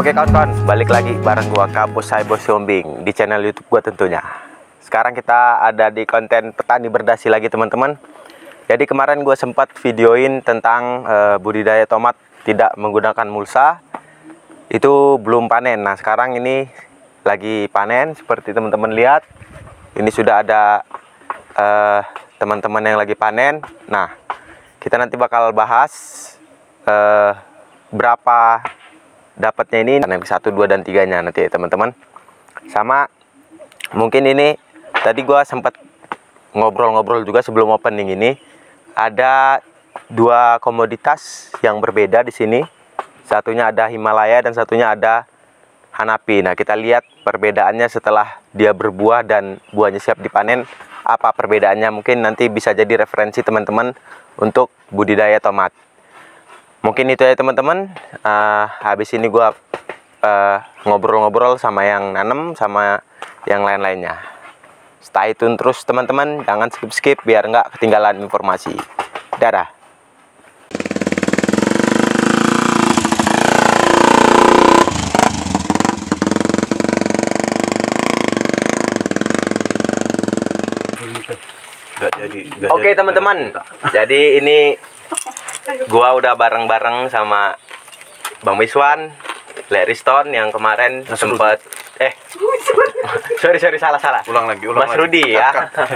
Oke kawan-kawan, balik lagi bareng gua Kabus Bos Yombing di channel YouTube gua tentunya. Sekarang kita ada di konten petani berdasi lagi teman-teman. Jadi kemarin gua sempat videoin tentang budidaya tomat tidak menggunakan mulsa. Itu belum panen. Nah sekarang ini lagi panen seperti teman-teman lihat. Ini sudah ada teman-teman yang lagi panen. Nah kita nanti bakal bahas berapa dapatnya ini, panen 1, 2, dan 3-nya nanti ya teman-teman. Sama mungkin ini tadi gua sempat ngobrol-ngobrol juga sebelum opening ini. Ada 2 komoditas yang berbeda di sini. Satunya ada Himalaya dan satunya ada Hanapi. Nah kita lihat perbedaannya setelah dia berbuah dan buahnya siap dipanen. Apa perbedaannya, mungkin nanti bisa jadi referensi teman-teman untuk budidaya tomat. Mungkin itu ya teman-teman. Habis ini gua ngobrol-ngobrol sama yang nanem sama yang lain-lainnya. Stay tune terus teman-teman, jangan skip-skip biar nggak ketinggalan informasi. Dadah. Oke teman-teman, jadi ini gua udah bareng-bareng sama Bang Miswan, Leriston yang kemarin sempat sorry salah. Ulang lagi. Mas Rudi ya.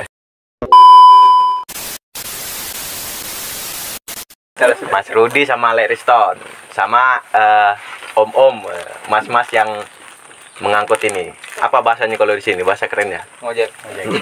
Mas Rudi sama Leriston sama om-om, mas-mas yang mengangkut ini. Apa bahasanya kalau di sini? Bahasa kerennya? Ngojek.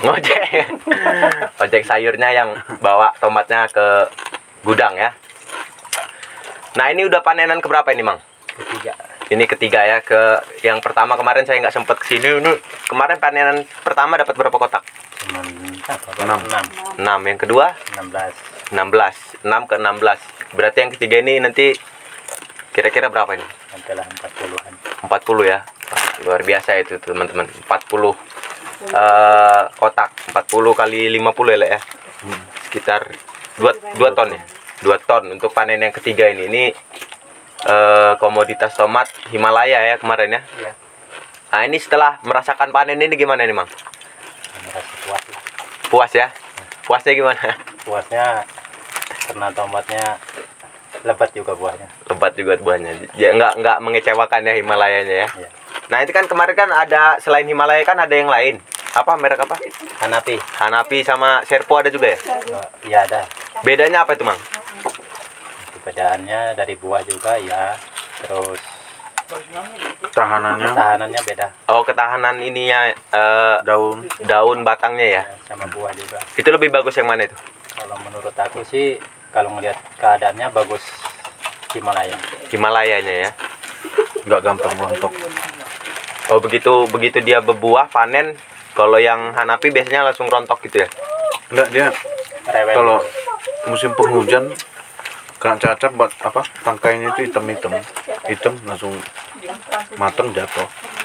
Ojek sayurnya yang bawa tomatnya ke gudang ya. Nah ini udah panenan keberapa ini Mang? Ketiga. Ini ketiga ya. Ke yang pertama kemarin saya nggak sempet kesini. Kemarin panenan pertama dapat berapa kotak? 6. 6. Yang kedua? 16. 6 ke 16. Berarti yang ketiga ini nanti kira-kira berapa ini? Adalah 40-an. 40 ya. Luar biasa itu teman-teman. 40 kotak. 40 kali 50 ya. Sekitar 2 ton ya. 2 ton untuk panen yang ketiga ini. Ini komoditas tomat Himalaya ya kemarin ya. Iya. Nah ini setelah merasakan panen ini gimana nih Mang? Merasa puas lah. Puas ya? Puasnya gimana? Puasnya karena tomatnya lebat juga buahnya. Lebat juga buahnya. Ya nggak mengecewakan ya Himalayanya ya. Iya. Nah itu kan kemarin kan ada, selain Himalaya kan ada yang lain. Apa merek apa? Hanapi. Hanapi sama Sherpo ada juga ya? Iya ada. Bedanya apa itu Mang? Perbedaannya dari buah juga ya. Terus Tahanannya beda. Oh ketahanan ininya daun batangnya ya? Sama buah juga. Itu lebih bagus yang mana itu? Kalau menurut aku sih, kalau ngelihat keadaannya bagus Himalaya. Himalayanya ya? nggak gampang rontok. Oh begitu dia berbuah panen. Kalau yang Hanapi biasanya langsung rontok gitu ya? Enggak, dia Rewel. kalau musim penghujan kena cacar apa tangkainya itu hitam langsung mateng jatuh.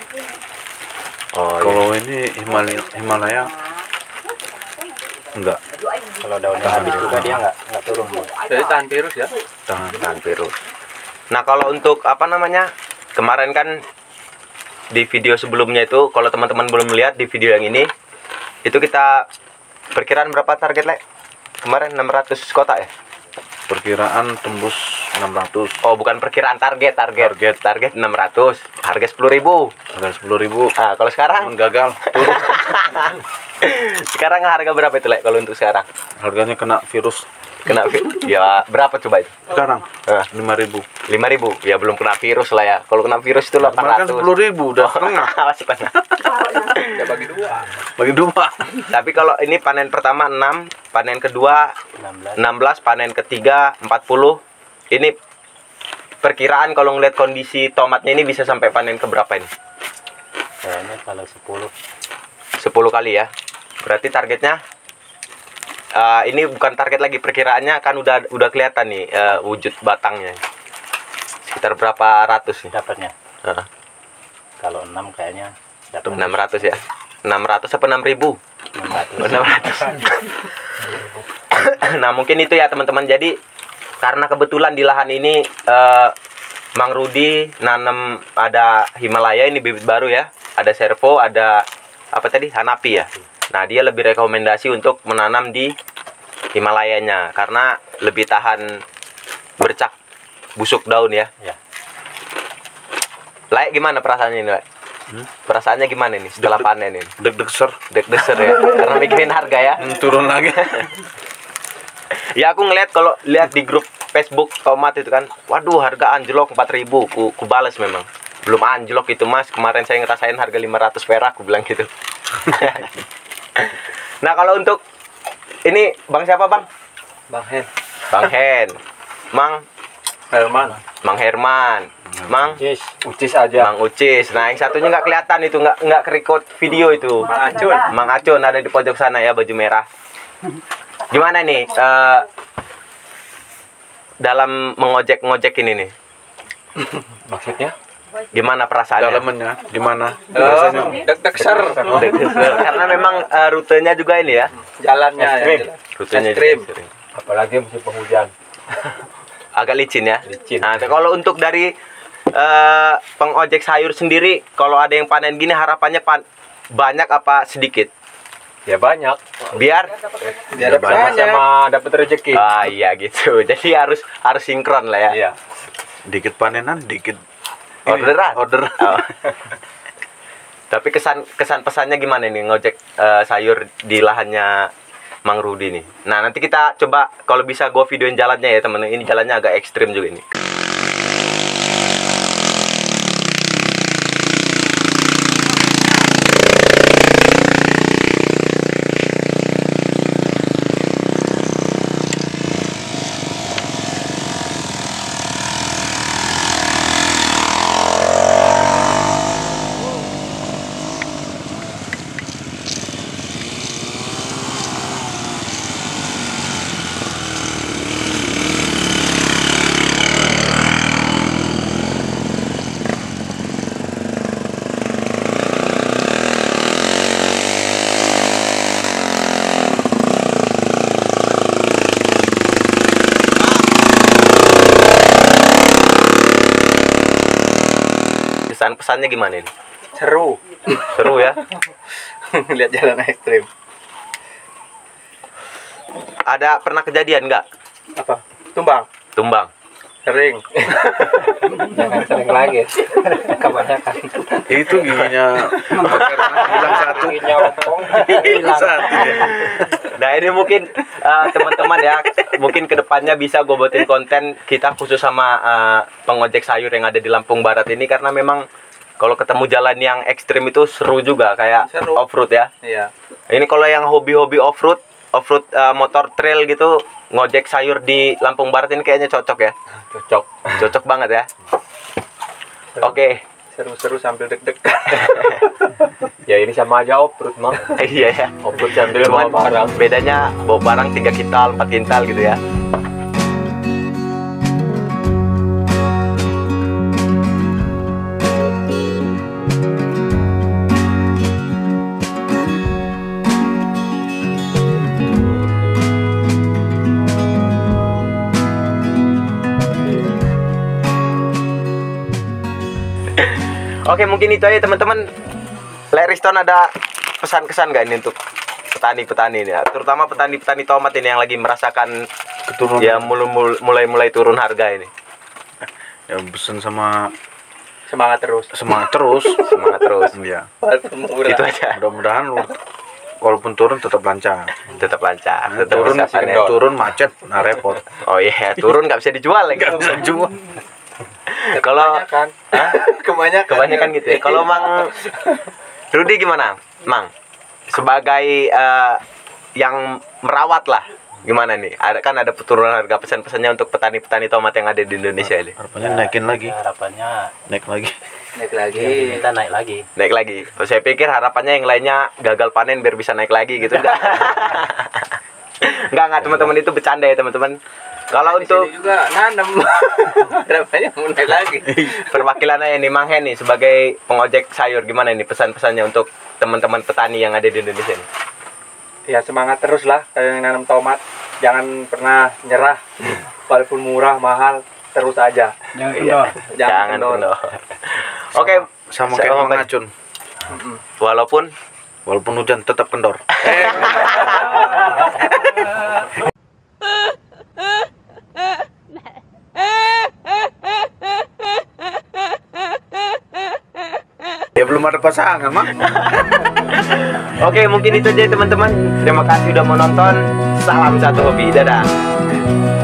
Oh Kalau ini Himalaya enggak, Kalau daunnya habis juga dia nggak turun. Jadi tahan virus ya? tahan virus. Nah kalau untuk apa namanya, kemarin kan di video sebelumnya itu, kalau teman-teman belum lihat di video yang ini, itu kita perkiraan berapa target Le? Kemarin 600 kotak ya? perkiraan tembus 600. Oh bukan perkiraan, target 600, harga 10.000. Harga 10.000. Nah kalau sekarang gagal turun. sekarang harga berapa itu Le kalau untuk sekarang? Harganya kena virus. Kena ya berapa coba itu? Sekarang 5.000. 5.000 ya, belum kena virus lah ya. Kalau kena virus itu Kemarin kan 800. 10.000 udah setengah. Setengah. Ya bagi dua. Bagi 2. Tapi kalau ini panen pertama 6, panen kedua 16, panen ketiga 40. Ini perkiraan kalau ngeliat kondisi tomatnya ini bisa sampai panen ke berapa ini? Kayaknya kalau 10. 10 kali ya. Berarti targetnya ini bukan target lagi, perkiraannya kan udah kelihatan nih wujud batangnya. Sekitar berapa ratus nih? Dapatnya. Kalau 6 kayaknya dapat 600 ya. 600 apa 6.000? 600. Nah mungkin itu ya teman-teman. Jadi karena kebetulan di lahan ini Mang Rudi nanam ada Himalaya, ini bibit baru ya. Ada Servo, ada apa tadi? Hanapi ya. Nah, dia lebih rekomendasi untuk menanam di Himalayanya karena lebih tahan bercak busuk daun ya. Ya. Layak gimana perasaannya ini, Lek? Perasaannya gimana nih setelah panen ini? Deg-degser. Deg-deser ya. Karena mikirin harga ya. Turun lagi. Ya aku ngeliat kalau lihat di grup Facebook tomat itu kan, waduh harga anjlok 4.000, ku bales memang. Belum anjlok itu Mas, kemarin saya ngerasain harga 500 perak, aku bilang gitu. Nah kalau untuk ini Bang siapa Bang? Bang Hen. Bang Hen, Mang Herman. Mang Herman, Mang Ucis aja. Mang Ucis. Nah yang satunya nggak kelihatan itu, nggak kerekod video itu. Mang Acun. Mang Acun ada di pojok sana ya, baju merah. Gimana nih dalam mengojek ini nih? Maksudnya? Gimana perasaannya? Dalamannya di mana? Deg-degser. Karena memang rutenya juga ini ya. Jalannya Ekstrim. ya. Rutenya Ekstrim. juga ekstrim. Apalagi musim penghujan. Agak licin ya. Licin. Nah, kalau untuk dari pengojek sayur sendiri, kalau ada yang panen gini harapannya banyak apa sedikit? Ya banyak. Biar Biar banyak. Sama dapat rezeki. ah iya gitu. Jadi harus sinkron lah ya. Iya. Dikit panenan, dikit Orderan. order. Oh. Tapi kesan pesannya gimana nih ngojek sayur di lahannya Mang Rudi nih. Nah, nanti kita coba kalau bisa gua videoin jalannya ya, temen. Ini jalannya agak ekstrim juga ini. Pesannya gimana ini? Seru. Seru ya. Lihat jalan ekstrim. Ada pernah kejadian nggak? Apa? Tumbang. Tumbang. Sering. Jangan sering lagi. Kebanyakan. Itu giginya hilang satu. Giginya opong. Hilang satu. Nah ini mungkin teman-teman ya, mungkin kedepannya bisa gue buatin konten kita khusus sama pengojek sayur yang ada di Lampung Barat ini, karena memang kalau ketemu jalan yang ekstrim itu seru juga, kayak Seru. off-road ya. Iya. Ini kalau yang hobi-hobi off-road motor trail gitu, ngojek sayur di Lampung Barat ini kayaknya cocok ya. Cocok banget ya. Oke. Seru-seru sambil deg-degan. Ya ini sama aja off-road mah. Iya ya. Off-road sambil bawa Cuman barang. bedanya bawa barang 3 kintal, 4 kintal gitu ya. Oke, mungkin itu aja teman-teman. Leriston ada pesan-kesan nggak ini untuk petani-petani ini ya? Terutama petani-petani tomat ini yang lagi merasakan Keturunan. ya mulai turun harga ini. Ya pesan sama Semangat terus. semangat terus. Semangat terus. Ya. Itu aja. Mudah-mudahan walaupun turun tetap lancar. Tetap lancar. Tetap Turun bisa panen. turun macet, nah repot. Oh iya, turun nggak bisa dijual lagi. Nggak bisa jual. Kalau Kebanyakan gitu ya. Kalau Mang Rudi gimana, Mang? Sebagai yang merawat lah, gimana nih? Ada penurunan harga, pesan-pesannya untuk petani-petani tomat yang ada di Indonesia ini. Harapannya naikin lagi, Harapannya naik lagi. Naik lagi. kita naik lagi. Naik lagi. Oh, saya pikir harapannya yang lainnya gagal panen biar bisa naik lagi gitu. Enggak teman-teman, itu bercanda ya teman-teman. Kalau Di untuk sini juga nanam. Harapannya mau naik lagi. perwakilannya ini Mang Hen nih sebagai pengojek sayur, gimana nih pesan-pesannya untuk teman-teman petani yang ada di Indonesia nih? Ya semangat terus lah kalian yang nanam tomat. Jangan pernah nyerah. Walaupun murah, mahal, terus aja. Jangan kendor. Jangan kendor. Oke, Sama kayak Mang Acun. walaupun Walaupun hujan tetap kendor. Ya belum ada pasangan, Mak. Oke, mungkin itu aja teman-teman. Terima kasih udah menonton. Salam satu hobi. Dadah.